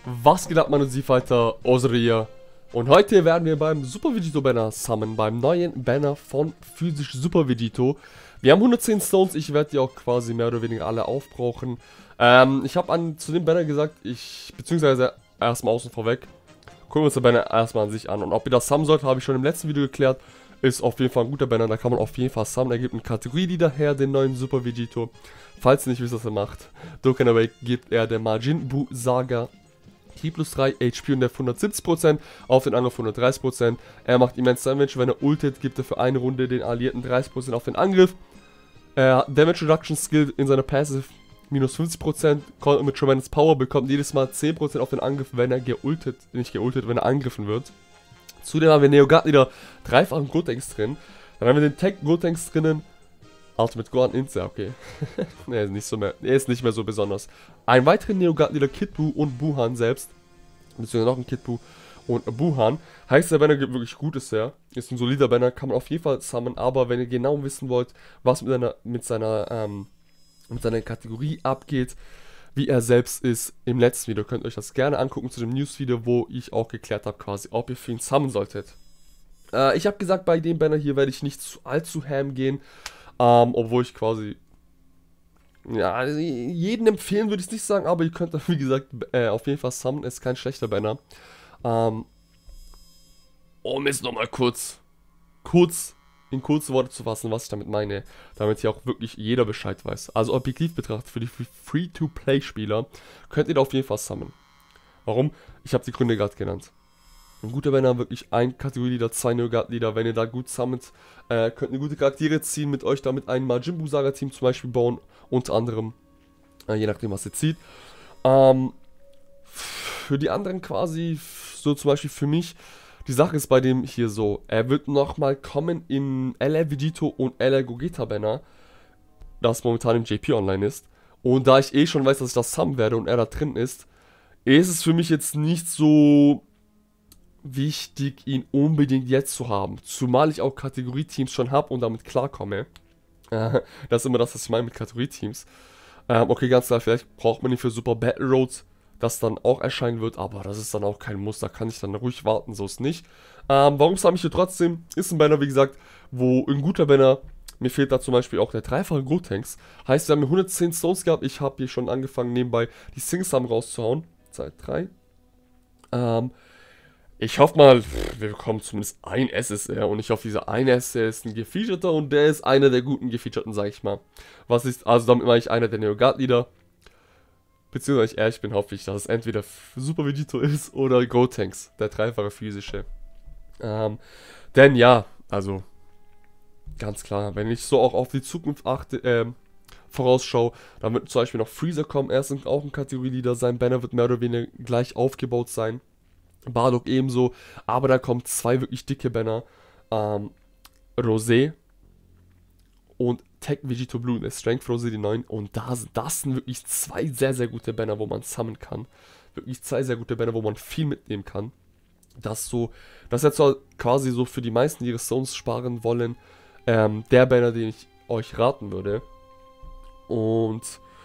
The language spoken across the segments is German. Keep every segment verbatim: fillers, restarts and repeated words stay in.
Was geht ab, meine Z-Fighter, Ozria? Und heute werden wir beim Super Vegito Banner summonen, beim neuen Banner von Physisch Super Vegito. Wir haben hundertzehn Stones, ich werde die auch quasi mehr oder weniger alle aufbrauchen. Ähm, ich habe an zu dem Banner gesagt, ich, beziehungsweise erstmal außen vorweg, gucken wir uns den Banner erstmal an sich an. Und ob ihr das summonen sollt, habe ich schon im letzten Video geklärt. Ist auf jeden Fall ein guter Banner, da kann man auf jeden Fall summonen. Er gibt eine Kategorie-Leader her, den neuen Super Vegito. Falls ihr nicht wisst, was er macht, Dokkan Awake gibt er der Majin Buu Saga Ki plus drei, H P und der hundertsiebzig Prozent, auf den Angriff hundertdreißig Prozent. Er macht immens Damage, wenn er ultet, gibt er für eine Runde den Alliierten dreißig Prozent auf den Angriff. Er hat Damage Reduction Skill in seiner Passive minus fünfzig Prozent, mit Tremendous Power bekommt jedes Mal zehn Prozent auf den Angriff, wenn er geultet, nicht geultet, wenn er angegriffen wird. Zudem haben wir Neo-God wieder dreifachen Gotenks drin. Dann haben wir den Tech Gotenks drinnen. Ultimate Gohan Insta, okay. er, ist nicht so mehr, er ist nicht mehr so besonders. Ein weiterer Neo-God-Leader, Kid Buu und Buhan selbst. Beziehungsweise noch ein Kid Buu und Buhan. Heißt, der Banner gibt wirklich Gutes her. Ist ein solider Banner, kann man auf jeden Fall summonen. Aber wenn ihr genau wissen wollt, was mit seiner, mit seiner, ähm, mit seiner Kategorie abgeht, wie er selbst ist, im letzten Video, könnt ihr euch das gerne angucken zu dem News-Video, wo ich auch geklärt habe, quasi, ob ihr für ihn summonen solltet. Äh, ich habe gesagt, bei dem Banner hier werde ich nicht zu allzu ham gehen. Ähm, obwohl ich quasi, ja, jeden empfehlen würde ich es nicht sagen, aber ihr könnt da, wie gesagt, äh, auf jeden Fall summonen, ist kein schlechter Banner. Ähm, um es nochmal kurz, kurz, in kurze Worte zu fassen, was ich damit meine, damit hier auch wirklich jeder Bescheid weiß. Also objektiv betrachtet, für die Free-to-Play-Spieler könnt ihr da auf jeden Fall summonen. Warum? Ich habe die Gründe gerade genannt. Ein guter Banner, wirklich ein Kategorie-Leader, zwei Neo-God-Leader. Wenn ihr da gut summont, äh, könnt ihr gute Charaktere ziehen, mit euch damit ein Majin Buu Saga-Team zum Beispiel bauen, unter anderem, äh, je nachdem was ihr zieht. Ähm, für die anderen quasi, so zum Beispiel für mich, die Sache ist bei dem hier so, er wird nochmal kommen in L R Vegito und L R Gogeta Banner, das momentan im J P Online ist. Und da ich eh schon weiß, dass ich das summonen werde und er da drin ist, ist es für mich jetzt nicht so wichtig, ihn unbedingt jetzt zu haben. Zumal ich auch Kategorie-Teams schon habe und damit klarkomme. Äh, das ist immer das, was ich meine mit Kategorie-Teams. Ähm, okay, ganz klar, vielleicht braucht man ihn für Super Battle Roads, das dann auch erscheinen wird, aber das ist dann auch kein Muss, da kann ich dann ruhig warten, so ist nicht. Ähm, warum habe ich hier trotzdem? Ist ein Banner, wie gesagt, wo ein guter Banner, mir fehlt da zum Beispiel auch der dreifache Gotenks. Heißt, wir haben hier hundertzehn Stones gehabt, ich habe hier schon angefangen, nebenbei die Sing-Sam rauszuhauen. zwei, drei. Ähm, Ich hoffe mal, wir bekommen zumindest ein S S R und ich hoffe, dieser eine S S R ist ein gefeaturter und der ist einer der guten gefeaturten, sag ich mal. Was ist, also damit meine ich einer der Neo-God-Leader. Beziehungsweise ich ehrlich bin, hoffe ich, dass es entweder Super Vegito ist oder Gotenks, der dreifache physische. Ähm, denn ja, also, ganz klar, wenn ich so auch auf die Zukunft achte, ähm, vorausschaue, dann wird zum Beispiel noch Freezer kommen, er ist auch ein Kategorie-Leader, sein Banner wird mehr oder weniger gleich aufgebaut sein. Bardock ebenso, aber da kommen zwei wirklich dicke Banner, ähm, Rosé und Tech Vegito Blue, der Strength Rosé, die neuen, und da, das sind wirklich zwei sehr, sehr gute Banner, wo man summonen kann, wirklich zwei sehr gute Banner, wo man viel mitnehmen kann, das so, das ist jetzt quasi so für die meisten, die ihre Stones sparen wollen, ähm, der Banner, den ich euch raten würde, und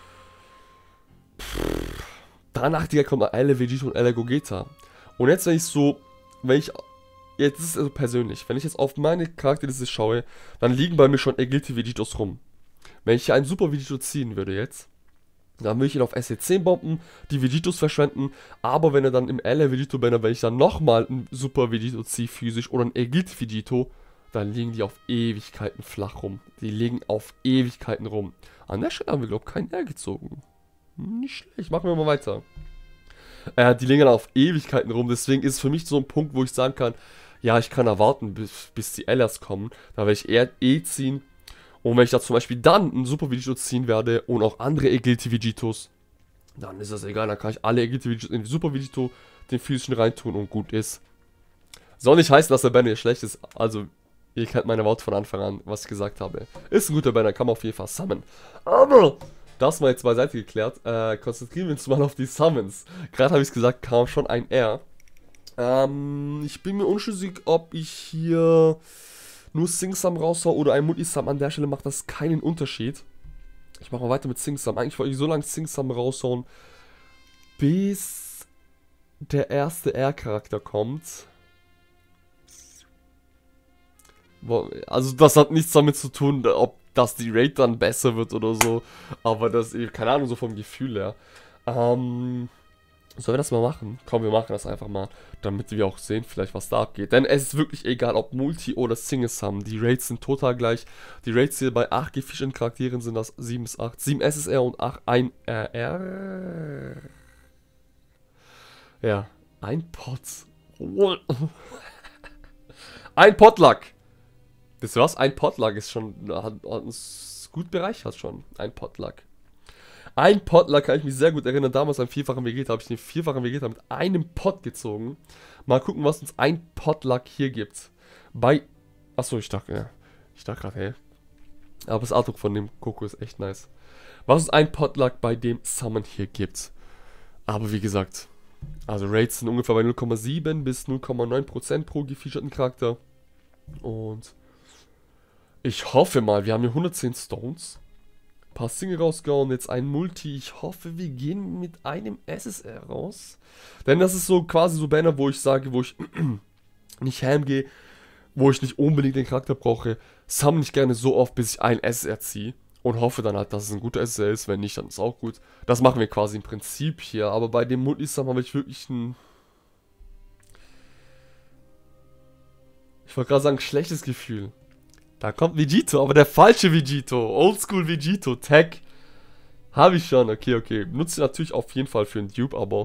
pff, danach, Digga, kommt L R Vegito und L R Gogeta. Und jetzt, wenn ich so, wenn ich, jetzt ist es also persönlich, wenn ich jetzt auf meine Charakterliste schaue, dann liegen bei mir schon Agility Vegitos rum. Wenn ich hier einen Super Vegito ziehen würde jetzt, dann würde ich ihn auf S C zehn bomben, die Vegitos verschwenden, aber wenn er dann im L R Vegito Banner, wenn ich dann nochmal einen Super Vegito ziehe physisch oder einen Agility Vegito, dann liegen die auf Ewigkeiten flach rum. Die liegen auf Ewigkeiten rum. An der Stelle haben wir, glaube ich, keinen R gezogen. Nicht schlecht, machen wir mal weiter. Äh, die liegen dann auf Ewigkeiten rum, deswegen ist es für mich so ein Punkt, wo ich sagen kann, ja, ich kann erwarten, bis, bis die L Rs kommen, da werde ich eher E ziehen, und wenn ich da zum Beispiel dann einen Super Vegito ziehen werde und auch andere Agility Vegitos, dann ist das egal, dann kann ich alle Agility Vegitos in die Super Vegito, den physischen reintun und gut ist. Soll nicht heißen, dass der Banner schlecht ist, also ihr kennt meine Worte von Anfang an, was ich gesagt habe. Ist ein guter Banner, kann man auf jeden Fall summonen, aber das mal jetzt beiseite geklärt, äh, konzentrieren wir uns mal auf die Summons. Gerade habe ich es gesagt, kam schon ein R. Ähm, ich bin mir unschlüssig, ob ich hier nur Sing-Sam raushau oder ein Multi-Sum. An der Stelle macht das keinen Unterschied. Ich mache mal weiter mit Sing-Sam. Eigentlich wollte ich so lange Sing-Sam raushauen, bis der erste R-Charakter kommt. Also das hat nichts damit zu tun, ob das die Rate dann besser wird oder so. Aber das, keine Ahnung, so vom Gefühl her. Ähm, sollen wir das mal machen? Komm, wir machen das einfach mal, damit wir auch sehen vielleicht, was da abgeht. Denn es ist wirklich egal, ob Multi oder Singles haben. Die Rates sind total gleich. Die Rates hier bei acht gefischten Charakteren sind das sieben bis acht. sieben S S R und acht, ein R R. Ja, ein Pot. Ein Potluck. Wisst ihr was? Ein Potluck ist schon, hat, hat uns gut bereichert schon. Ein Potluck. Ein Potluck kann ich mich sehr gut erinnern. Damals beim vierfachen Vegeta habe ich den vierfachen Vegeta mit einem Pot gezogen. Mal gucken, was uns ein Potluck hier gibt. Bei, achso, ich dachte, ja. Ich dachte gerade, hey. Aber das Artwork von dem Goku ist echt nice. Was uns ein Potluck bei dem Summon hier gibt. Aber wie gesagt, also Rates sind ungefähr bei null Komma sieben bis null Komma neun Prozent pro gefeaturten Charakter. Und ich hoffe mal, wir haben hier hundertzehn Stones. Ein paar Single rausgehauen, jetzt ein Multi. Ich hoffe, wir gehen mit einem S S R raus. Denn das ist so quasi so Banner, wo ich sage, wo ich nicht ham gehe, wo ich nicht unbedingt den Charakter brauche. Summon ich gerne so oft, bis ich ein S S R ziehe. Und hoffe dann halt, dass es ein guter S S R ist. Wenn nicht, dann ist auch gut. Das machen wir quasi im Prinzip hier. Aber bei dem Multi-Summon habe ich wirklich ein... Ich wollte gerade sagen, schlechtes Gefühl. Da kommt Vegito, aber der falsche Vegito. Oldschool Vegito. Tag. Habe ich schon. Okay, okay. Nutze natürlich auf jeden Fall für einen Dupe, aber...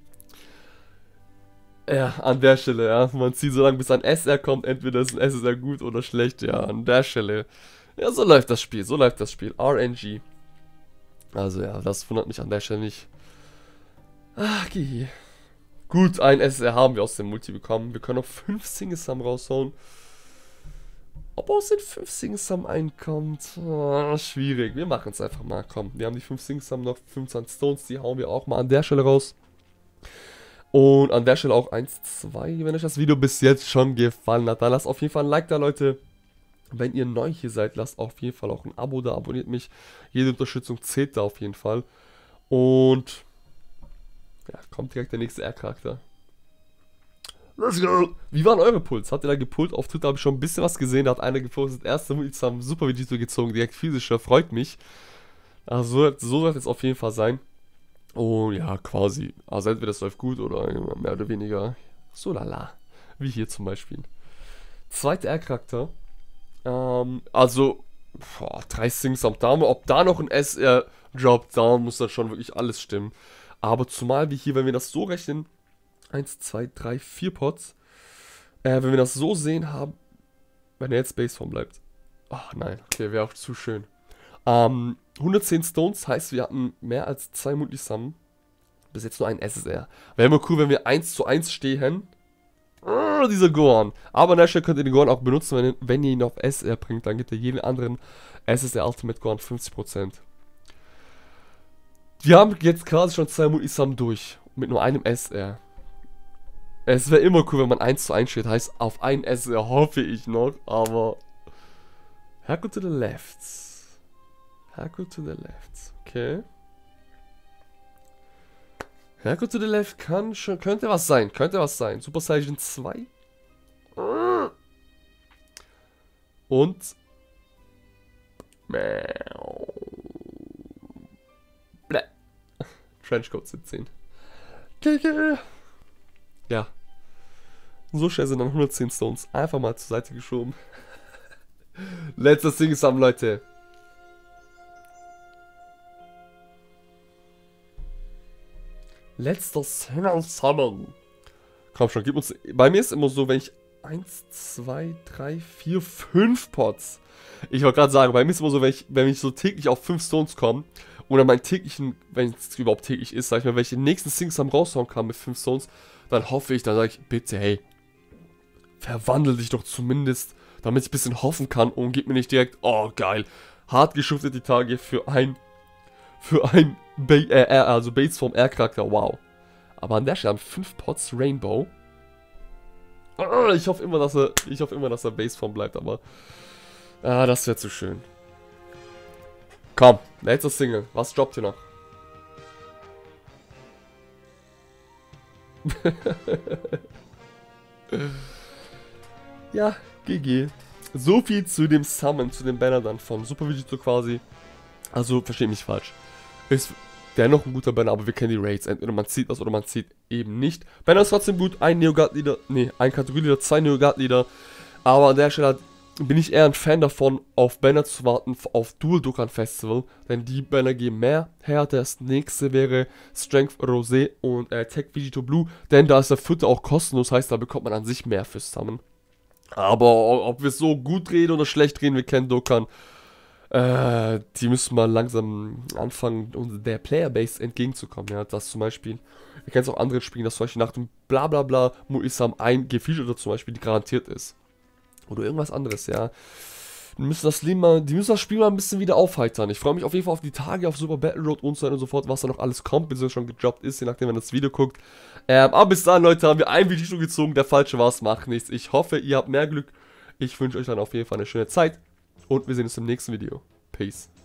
Ja, an der Stelle, ja. Man zieht so lange, bis ein S R kommt. Entweder ist ein S S R gut oder schlecht. Ja, an der Stelle. Ja, so läuft das Spiel. So läuft das Spiel. R N G. Also ja, das wundert mich an der Stelle nicht. Ach, okay. Gut, ein S S R haben wir aus dem Multi bekommen. Wir können noch fünf Single-Sum raushauen. Ob aus den fünf Sing-Sum einkommt, oh, schwierig. Wir machen es einfach mal. Komm, wir haben die fünf Sing-Sum noch, fünfundzwanzig Stones, die hauen wir auch mal an der Stelle raus. Und an der Stelle auch eins, zwei, wenn euch das Video bis jetzt schon gefallen hat, dann lasst auf jeden Fall ein Like da, Leute. Wenn ihr neu hier seid, lasst auf jeden Fall auch ein Abo da, abonniert mich. Jede Unterstützung zählt da auf jeden Fall. Und ja, kommt direkt der nächste R-Charakter. Let's go! Wie waren eure Puls? Habt ihr da gepult? Auf Twitter habe ich schon ein bisschen was gesehen. Da hat einer gepostet, erste Multis haben Super Vegito gezogen, direkt physischer. Freut mich. Also so, so soll es auf jeden Fall sein. Und ja, quasi. Also entweder das läuft gut oder mehr oder weniger so lala. Wie hier zum Beispiel. Zweiter R-Charakter. Ähm, also, boah, drei Sings am Dame. Ob da noch ein S R droppt, da muss dann schon wirklich alles stimmen. Aber zumal wie hier, wenn wir das so rechnen, eins, zwei, drei, vier Pots. Äh, wenn wir das so sehen haben, wenn er jetzt Baseform bleibt. Ach nein, okay, wäre auch zu schön. Ähm, hundertzehn Stones heißt, wir hatten mehr als zwei Multisum. Bis jetzt nur ein S S R. Wäre immer cool, wenn wir eins zu eins stehen. Oh, dieser Gohan. Aber an der Stelle könnt ihr den Gohan auch benutzen, wenn, wenn ihr ihn auf S R bringt. Dann gibt er jeden anderen S S R Ultimate Gohan fünfzig Prozent. Wir haben jetzt quasi schon zwei Multisum durch. Mit nur einem S R. Es wäre immer cool, wenn man eins zu eins steht. Heißt, auf ein S R hoffe ich noch. Aber... Haku to the left. Haku to the left. Okay. Haku to the left kann schon... Könnte was sein. Könnte was sein. Super Saiyan zwei. Und... Bläh. Trenchcoat siebzehn. Ja. So schnell sind dann hundertzehn Stones einfach mal zur Seite geschoben. Letzter Sing-Sum, Leute. Letzter Sing-Sum. Komm schon, gib uns... Bei mir ist immer so, wenn ich eins, zwei, drei, vier, fünf Pots... Ich wollte gerade sagen, bei mir ist immer so, wenn ich, wenn ich so täglich auf fünf Stones komme... Oder meinen täglichen... Wenn es überhaupt täglich ist, sag ich mal, wenn ich den nächsten Sing-Sum raushauen kann mit fünf Stones... Dann hoffe ich, dann sage ich, bitte, hey... Verwandel dich doch zumindest, damit ich ein bisschen hoffen kann und gib mir nicht direkt, oh geil, hart geschuftet die Tage für ein, für ein, ba äh, also Baseform R-Charakter, wow. Aber an der Stelle haben fünf Pots Rainbow. Oh, ich hoffe immer, dass er, ich hoffe immer, dass er Baseform bleibt, aber, ah, das wäre zu schön. Komm, letzter Single, was droppt ihr noch? Ja, G G. So viel zu dem Summon, zu dem Banner dann von Super Vegito quasi. Also, versteht mich falsch. Ist dennoch ein guter Banner, aber wir kennen die Raids. Entweder man zieht das oder man zieht eben nicht. Banner ist trotzdem gut. Ein Neogard-Leader, nee, ein Kategorie-Leader, zwei Neogard-Leader. Aber an der Stelle hat, bin ich eher ein Fan davon, auf Banner zu warten, auf Dual Dokkan Festival. Denn die Banner geben mehr her. Das nächste wäre Strength Rosé und äh, Tech Vegito Blue. Denn da ist der vierte auch kostenlos, heißt, da bekommt man an sich mehr fürs Summon. Aber ob wir es so gut reden oder schlecht reden, wir kennen Dokkan. Äh, die müssen mal langsam anfangen, der Playerbase entgegenzukommen. Ja, dass zum Beispiel, wir kennen es auch andere Spielen, dass zum Beispiel nach dem Blablabla Muisam ein Gefeature zum Beispiel, die garantiert ist. Oder irgendwas anderes, ja. Die müssen das, mal, die müssen das Spiel mal ein bisschen wieder aufheitern. Ich freue mich auf jeden Fall auf die Tage, auf Super Battle Road und so weiter und so fort, was da noch alles kommt, bis es schon gedroppt ist, je nachdem, wenn das Video guckt. Ähm, aber bis dahin, Leute, haben wir ein Video gezogen, der falsche war es, macht nichts. Ich hoffe, ihr habt mehr Glück. Ich wünsche euch dann auf jeden Fall eine schöne Zeit und wir sehen uns im nächsten Video. Peace.